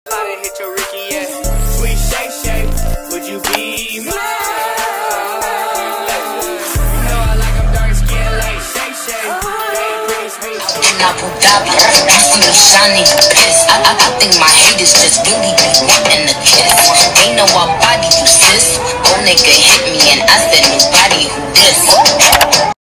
I done hit your Ricky, yeah. Sweet Shay Shay, would you be mine? You know I like them dark skin like Shay Shay. In Abu Dhabi, you see me shining, you pissed. I think my haters just really be wanting to kiss. They know our body, you sis. Old nigga hit me and I said nobody who this.